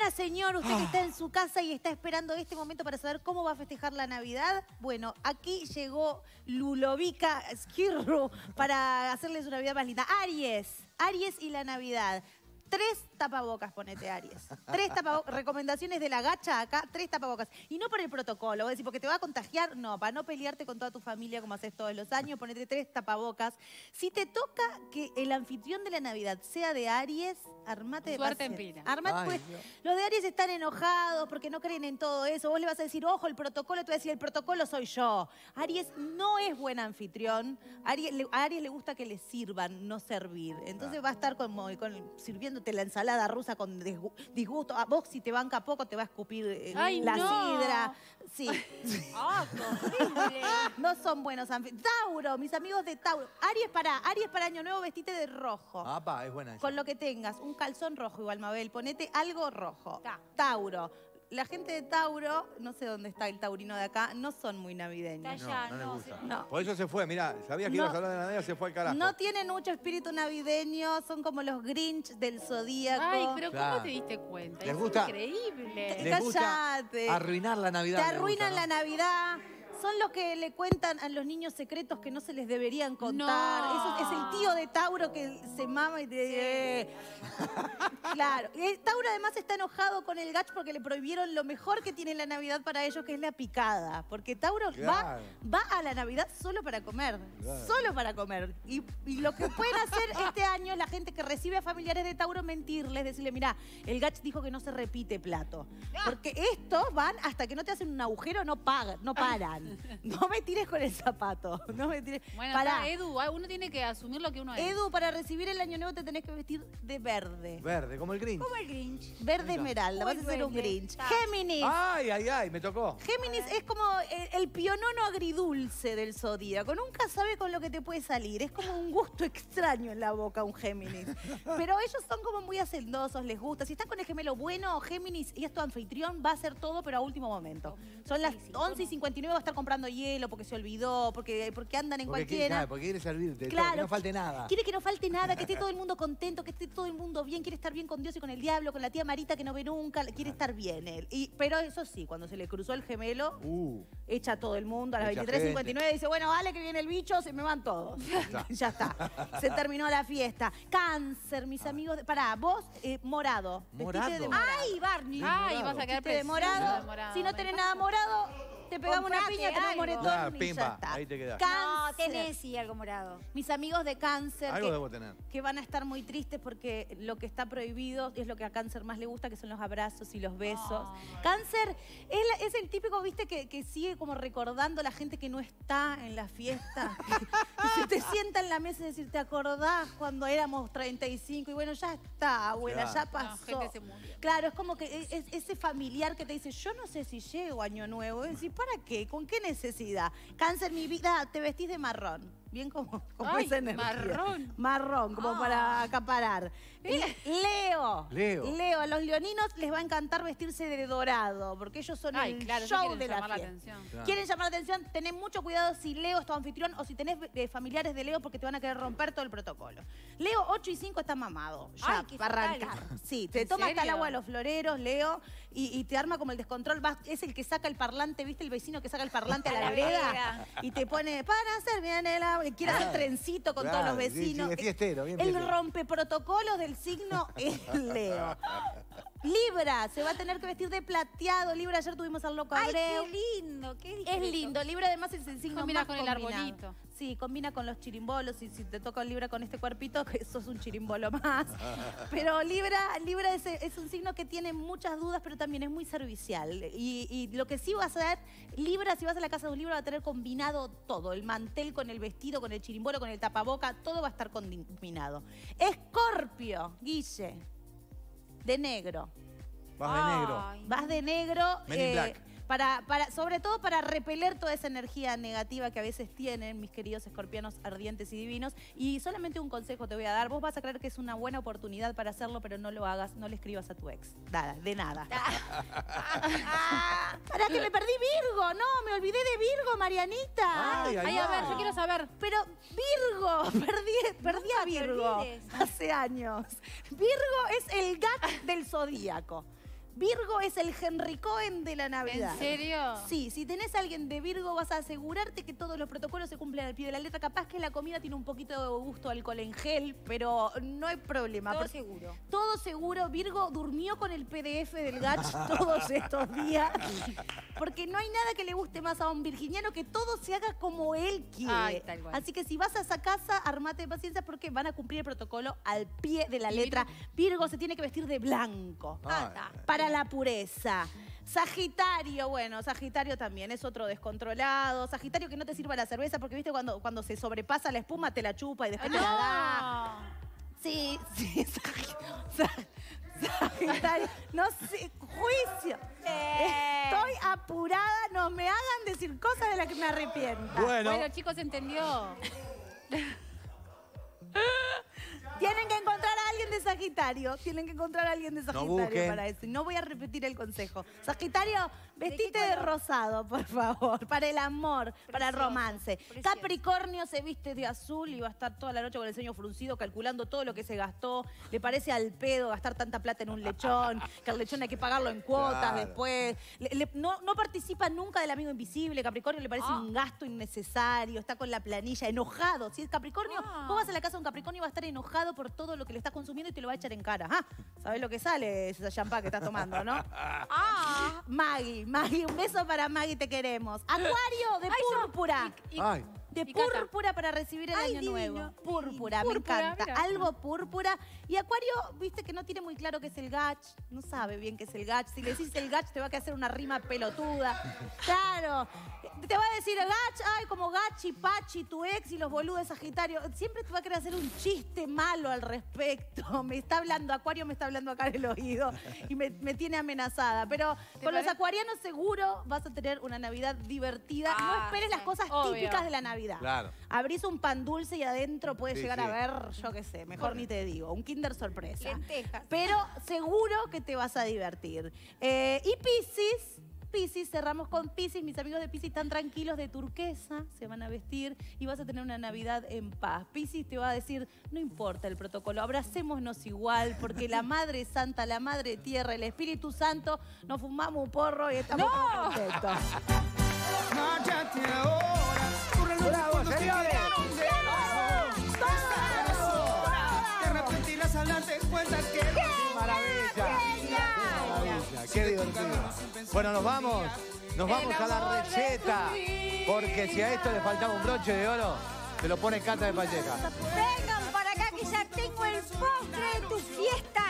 mañana, señor, usted que está en su casa y está esperando este momento para saber cómo va a festejar la Navidad. Bueno, aquí llegó Lulovica Skirru para hacerles una Navidad más linda. Aries y la Navidad. 3 tapabocas, ponete, Aries. 3 tapabocas. Recomendaciones de la gacha acá, 3 tapabocas. Y no por el protocolo, voy a decir, porque te va a contagiar. No, para no pelearte con toda tu familia como haces todos los años, ponete 3 tapabocas. Si te toca que el anfitrión de la Navidad sea de Aries, armate de suerte en paciencia. pila. Armate, pues, los de Aries están enojados porque no creen en todo eso. Vos le vas a decir, ojo, el protocolo, te vas a decir, el protocolo soy yo. Aries no es buen anfitrión. A Aries le gusta que le sirvan, no servir. Entonces va a estar como sirviéndote la ensalada rusa con disgusto. A vos, si te banca poco, te va a escupir la sidra. Sí. ¡Ah, horrible! No son buenos anfitriones. Tauro, mis amigos de Tauro. Aries para Año Nuevo, vestite de rojo. Ah, pa, es buena esa. Con lo que tengas. Un calzón rojo igual, Mabel. Ponete algo rojo. Tauro. La gente de Tauro, no sé dónde está el taurino de acá, no son muy navideños. No le gusta. Por eso se fue, mirá, sabía que ibas a hablar de Navidad, se fue al carajo. No tienen mucho espíritu navideño, son como los Grinch del Zodíaco. Ay, pero ¿cómo te diste cuenta? Les gusta, increíble. Les gusta arruinar la Navidad. Te arruinan la Navidad. Son los que le cuentan a los niños secretos que no se les deberían contar. No. Eso es el tío de Tauro que se mama y te... Claro. Tauro además está enojado con el Gach porque le prohibieron lo mejor que tiene la Navidad para ellos, que es la picada. Porque Tauro va a la Navidad solo para comer. Solo para comer. Y lo que pueden hacer este año la gente que recibe a familiares de Tauro, mentirles, decirle, mirá, el Gach dijo que no se repite plato. Porque estos van hasta que no te hacen un agujero, no paran. No me tires con el zapato. No me tires. Bueno, Edu, uno tiene que asumir lo que uno es. Edu, para recibir el Año Nuevo te tenés que vestir de verde. Verde, como el Grinch. Como el Grinch. Verde esmeralda, vas a ser un Grinch. Géminis. Ay, me tocó. Géminis es como el pionono agridulce del zodíaco. Nunca sabe con lo que te puede salir. Es como un gusto extraño en la boca un Géminis. Pero ellos son como muy hacendosos, les gusta. Si están con el gemelo bueno, Géminis y es tu anfitrión, va a hacer todo, pero a último momento. Son las 11:59, va a estar comprando hielo porque se olvidó, porque andan en cualquiera. Porque quiere servirte, que no falte nada. Quiere que no falte nada, que esté todo el mundo contento, que esté todo el mundo bien, quiere estar bien con Dios y con el diablo, con la tía Marita que no ve nunca, quiere estar bien él. Pero eso sí, cuando se le cruzó el gemelo, echa a todo el mundo a las 23:59 dice, bueno, vale que viene el bicho, se me van todos. Ya está. Se terminó la fiesta. Cáncer, mis amigos. Pará, vos, morado. ¿Morado? De morado. ¡Ay, Barney! ¡Ay, vas a quedar de morado. Si no tenés nada morado, te pegamos una piña, tenés moretón y ya está. Ahí te quedás. Cáncer. No, tenés sí algo morado. Mis amigos de Cáncer, algo debo tener, que van a estar muy tristes porque lo que está prohibido es lo que a Cáncer más le gusta, que son los abrazos y los besos. Cáncer es el típico, viste, que sigue como recordando a la gente que no está en la fiesta. Que se te sienta en la mesa y decir, ¿te acordás cuando éramos 35? Y bueno, ya está, abuela, ya pasó. No, gente se murió. Claro, es como que es ese familiar que te dice, yo no sé si llego a Año Nuevo. Y decís, ¿para qué? ¿Con qué necesidad? Cáncer, mi vida, te vestís de marrón. Bien como esa energía. Marrón, como para acaparar. Leo, a los leoninos les va a encantar vestirse de dorado, porque ellos son el show de la fiesta. Quieren llamar la atención, tenés mucho cuidado si Leo es tu anfitrión o si tenés familiares de Leo, porque te van a querer romper todo el protocolo. Leo, 8 y 5 está mamado, ya, para arrancar. Sí, te toma hasta el agua de los floreros, Leo, y te arma como el descontrol. Es el que saca el parlante, ¿viste? El vecino que saca el parlante a la vereda y te pone, para hacer bien el agua. Quiere hacer trencito con todos los vecinos. Sí, fiestero, bien el rompeprotocolos del signo es Leo. Libra, se va a tener que vestir de plateado. Libra, ayer tuvimos al loco Abreu. ¡Ay, qué lindo! Es lindo. Libra además es el signo combina más con el arbolito. Sí, combina con los chirimbolos. Y si te toca el Libra con este cuerpito, sos un chirimbolo más. Pero Libra es un signo que tiene muchas dudas, pero también es muy servicial. Y lo que sí va a hacer, Libra, si vas a la casa de un Libra, va a tener combinado todo. El mantel con el vestido, con el chirimbolo, con el tapaboca, todo va a estar combinado. Escorpio, Guille. De negro. Vas de negro. Vas de negro. Men in Black. Sobre todo para repeler toda esa energía negativa que a veces tienen mis queridos escorpianos ardientes y divinos. Y solamente un consejo te voy a dar. Vos vas a creer que es una buena oportunidad para hacerlo, pero no lo hagas, no le escribas a tu ex. Nada, de nada. ¡Para que me perdí Virgo! No, me olvidé de Virgo, Marianita. Ay, a ver, yo quiero saber. Pero Virgo, perdí a Virgo hace años. Virgo es el gat del zodíaco. Virgo es el Henry Cohen de la Navidad. ¿En serio? Sí, si tenés a alguien de Virgo vas a asegurarte que todos los protocolos se cumplen al pie de la letra. Capaz que la comida tiene un poquito de gusto a alcohol en gel, pero no hay problema. Todo porque seguro. todo seguro. Virgo durmió con el PDF del Gach todos estos días. Porque no hay nada que le guste más a un virginiano que todo se haga como él quiere. Ay, tal cual. Así que si vas a esa casa, armate de paciencia porque van a cumplir el protocolo al pie de la letra. Virgo se tiene que vestir de blanco. Para la pureza. Sagitario, bueno, Sagitario también es otro descontrolado. Sagitario que no te sirva la cerveza porque, viste, cuando se sobrepasa la espuma te la chupa y después te la da. Sí, Sagitario. No sé, juicio. Estoy apurada, no me hagan decir cosas de las que me arrepienta. Bueno, chicos, ¿entendió? Tienen que encontrar a alguien de Sagitario. Tienen que encontrar a alguien de Sagitario para eso. Y no voy a repetir el consejo. Sagitario, vestite de rosado, por favor. Para el amor, para el romance. Capricornio se viste de azul y va a estar toda la noche con el ceño fruncido calculando todo lo que se gastó. Le parece al pedo gastar tanta plata en un lechón, que al lechón hay que pagarlo en cuotas después. No participa nunca del amigo invisible. Capricornio le parece un gasto innecesario. Está con la planilla, enojado. Si es Capricornio, vos vas a la casa de un Capricornio y va a estar enojado por todo lo que le estás consumiendo y te lo va a echar en cara. ¿Sabés lo que sale esa champán que estás tomando, no? Maggie, un beso para Maggie, te queremos. Acuario de púrpura. De púrpura para recibir el año nuevo. Púrpura, me encanta. Mira. Algo púrpura. Y Acuario, viste que no tiene muy claro qué es el Gach. No sabe bien qué es el Gach. Si le decís el Gach, te va a hacer una rima pelotuda. Claro. Te va a decir Gach, ay, como Gachi, Pachi, tu ex y los boludos de Sagitario. Siempre te va a querer hacer un chiste malo al respecto. Me está hablando, Acuario me está hablando acá en el oído y me tiene amenazada. Pero con los acuarianos seguro vas a tener una Navidad divertida. No esperes las cosas típicas de la Navidad. Claro. Abrís un pan dulce y adentro puedes llegar a ver, yo qué sé, mejor ni te digo, un Kinder sorpresa. Lentejas. Pero seguro que te vas a divertir. Y Piscis, cerramos con Piscis. Mis amigos de Piscis están tranquilos de turquesa, se van a vestir y vas a tener una Navidad en paz. Piscis te va a decir, no importa el protocolo, abracémonos igual, porque la Madre Santa, la Madre Tierra, el Espíritu Santo, nos fumamos un porro y estamos todos contentos. ¡Bravo, señores! ¡Qué maravilla! ¡Qué divertido! Bueno, nos vamos a la receta, porque si a esto le faltaba un broche de oro, se lo pone Cata de Pacheca. Vengan para acá que ya tengo el postre de tu fiesta